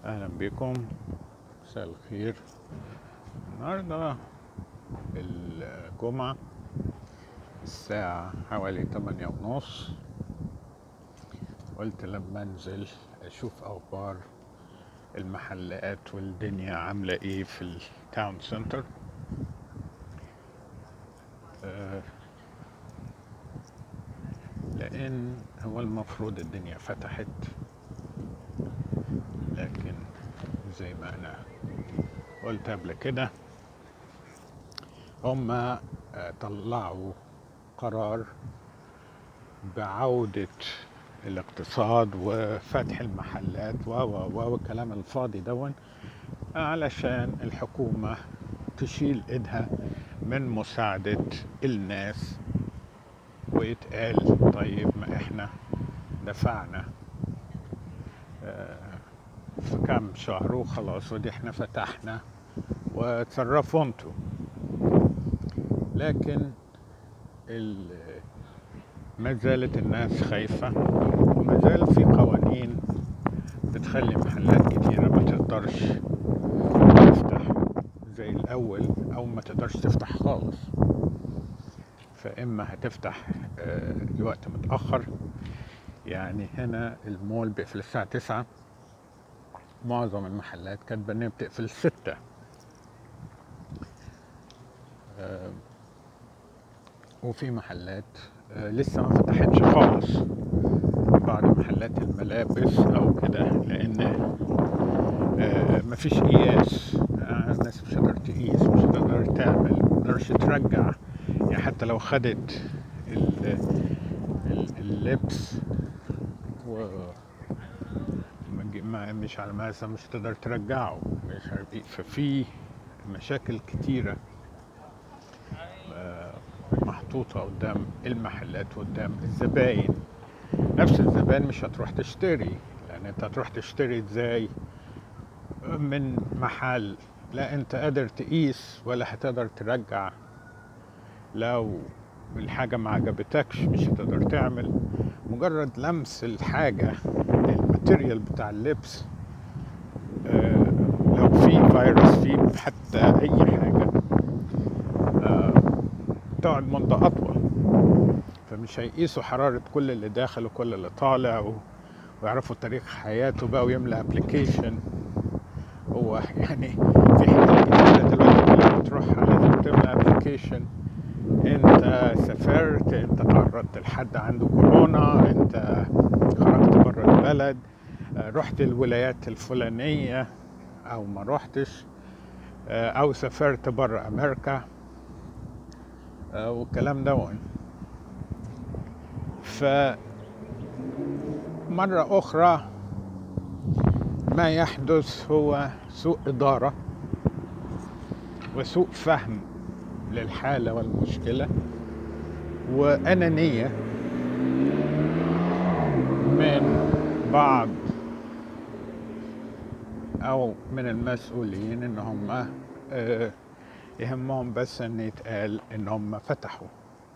اهلا بكم. مساء الخير. النهارده الجمعة، الساعة حوالي 8:30. قلت لما انزل اشوف اخبار المحلات والدنيا عاملة ايه في التاون سنتر. لان هو المفروض الدنيا فتحت، لكن زي ما انا قلت قبل كده هما طلعوا قرار بعودة الاقتصاد وفتح المحلات والكلام الفاضي دون، علشان الحكومة تشيل ايدها من مساعدة الناس، ويتقال طيب ما احنا دفعنا في كام شهر وخلاص، ودي احنا فتحنا وتصرفوا انتوا. لكن ما زالت الناس خايفة، وما زال في قوانين بتخلي محلات كتيرة ما تقدرش تفتح زي الأول، أو ما تقدرش تفتح خالص. فإما هتفتح لوقت متأخر، يعني هنا المول بيقفل الساعة 9، معظم المحلات كانت إنها بتقفل 6. وفي محلات لسه ما فتحتش خالص، بعض محلات الملابس أو كده، لأن مفيش قياس. الناس مش هتقدر تقيس، مش هتقدر تعمل، متقدرش ترجع. يعني حتى لو خدت اللبس مش على مقاسها، مش هتقدر ترجعه، مش عارف ايه. ففي مشاكل كتيرة محطوطة قدام المحلات وقدام الزباين. نفس الزبائن مش هتروح تشتري، لأن انت هتروح تشتري ازاي من محل لا انت قادر تقيس ولا هتقدر ترجع؟ لو الحاجة ما عجبتكش مش هتقدر تعمل. مجرد لمس الحاجة، الماتيريال بتاع اللبس، لو في فيروس فيه حتى اي حاجة، تقعد مدة اطول. فمش هيقيسوا حرارة كل اللي داخل وكل اللي طالع ويعرفوا تاريخ حياته بقى ويملى ابلكيشن. هو يعني في حتة كتيرة دلوقتي بتروحها لازم تملى ابلكيشن. انت سافرت، انت تعرضت لحد عنده كورونا، انت خرجت بره البلد، رحت الولايات الفلانية او ما رحتش، او سافرت بره امريكا، والكلام ده. فمرة اخرى ما يحدث هو سوء ادارة وسوء فهم للحالة والمشكلة، وأنانية من بعض أو من المسؤولين، إن هم يهمهم بس إن يتقال إن هم فتحوا.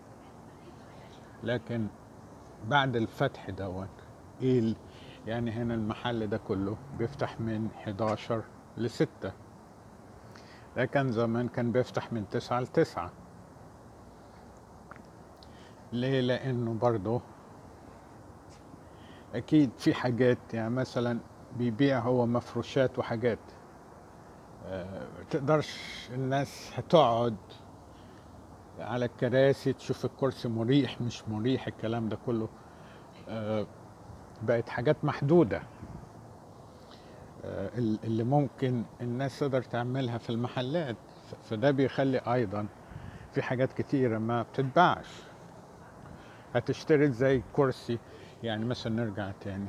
لكن بعد الفتح دوت إيه؟ يعني هنا المحل ده كله بيفتح من 11 ل6، لكن زمان كان بيفتح من 9 ل9. ليه؟ لأنه برضه أكيد في حاجات، يعني مثلا بيبيع هو مفروشات وحاجات، تقدرش الناس هتقعد على الكراسي تشوف الكرسي مريح مش مريح، الكلام ده كله بقت حاجات محدودة اللي ممكن الناس تقدر تعملها في المحلات. فده بيخلي أيضا في حاجات كتيرة ما بتتباعش. هتشتري زي كرسي، يعني مثلا نرجع تاني،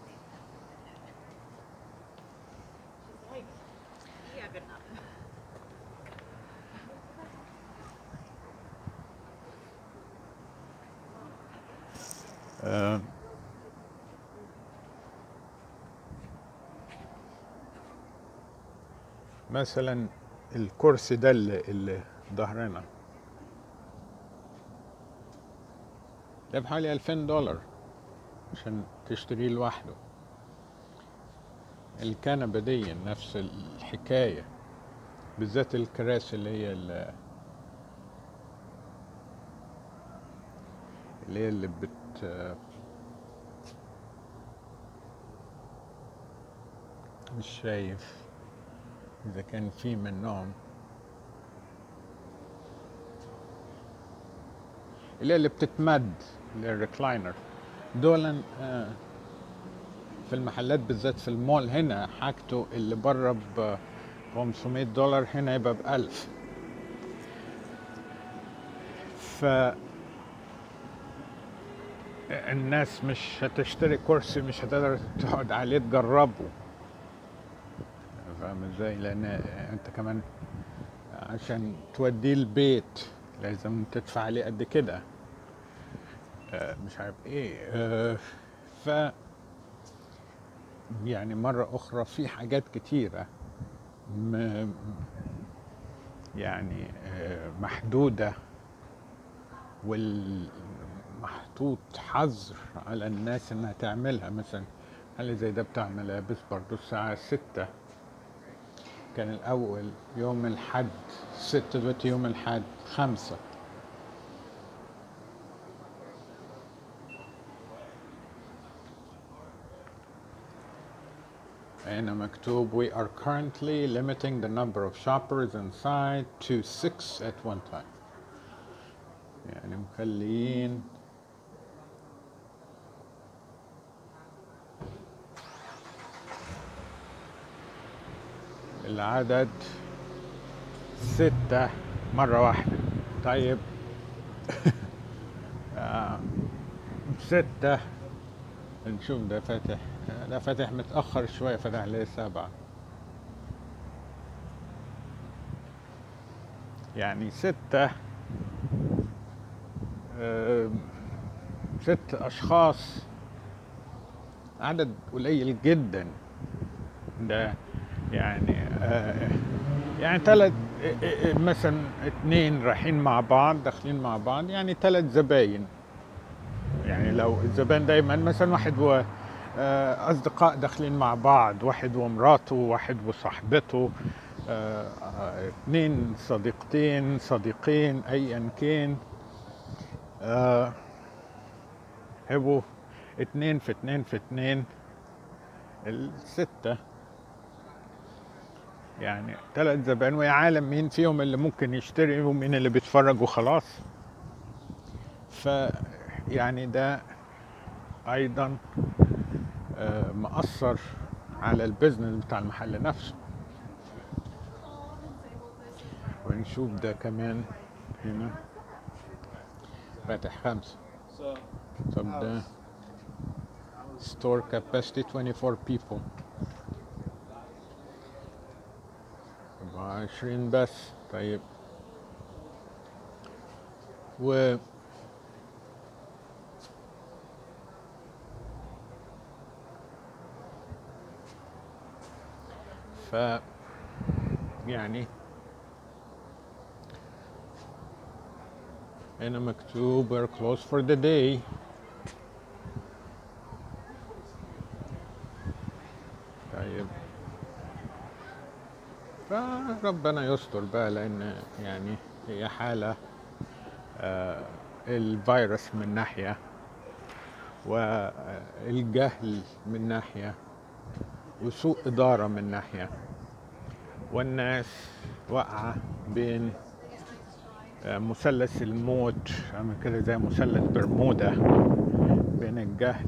مثلا الكرسي ده اللي ظهرنا ده بحوالي $2000 عشان تشتريه لوحده. الكنبة دي نفس الحكاية، بالذات الكراسي اللي مش شايف إذا كان في منهم، اللي بتتمد، اللي الريكلاينر دول. في المحلات بالذات في المول هنا حاجته اللي بره $500، هنا يبقى ب1000. فالناس مش هتشتري كرسي مش هتقدر تقعد عليه تجربه، فاهم ازاي؟ لان انت كمان عشان توديه البيت لازم تدفع عليه قد كده، مش عارف ايه. ف يعني مرة أخرى في حاجات كتيرة يعني محدودة، والمحطوط حظر على الناس إنها تعملها. مثلا اللي زي ده بتاع ملابس برضو الساعة 6، كان الأول يوم الحد 6، دلوقتي يوم الحد 5. هنا مكتوب we are currently limiting the number of shoppers inside to 6 at one time. يعني مخليين العدد 6 مرة واحدة. طيب 6 نشوف ده فاتح، ده فاتح متأخر شوية، فتح ليه 7. يعني 6 أشخاص، عدد قليل جدا ده. يعني يعني 3 مثلا 2 رايحين مع بعض داخلين مع بعض، يعني 3 زباين. يعني لو الزبائن دايما مثلا واحد أصدقاء داخلين مع بعض، واحد ومراته، واحد وصاحبته، 2 صديقتين، صديقين، أيا كان، هيبقوا 2 في 2 في 2 6. يعني 3 زبائن، ويا عالم مين فيهم اللي ممكن يشتري ومين اللي بيتفرج وخلاص. يعني ده أيضا مأثر على البيزنس بتاع المحل نفسه. ونشوف ده كمان هنا فاتح 5. طب ده store capacity 24 people، 24 بس. طيب يعني هنا مكتوب we're closed for the day. طيب فربنا يستر بقى، لأن يعني هي حالة الفيروس من ناحية، والجهل من ناحية، وسوء إدارة من ناحية، والناس واقعة بين مثلث الموت، عامل كده زي مثلث برمودا، بين الجهل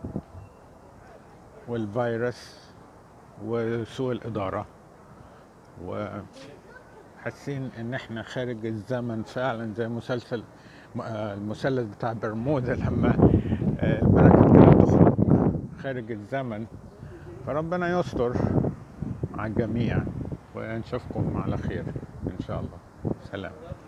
والفيروس وسوء الإدارة، وحاسين ان احنا خارج الزمن فعلا، زي المثلث بتاع برمودا لما المراكب كانت تخرج خارج الزمن. فربنا يستر على الجميع، ونشوفكم على خير ان شاء الله. سلام.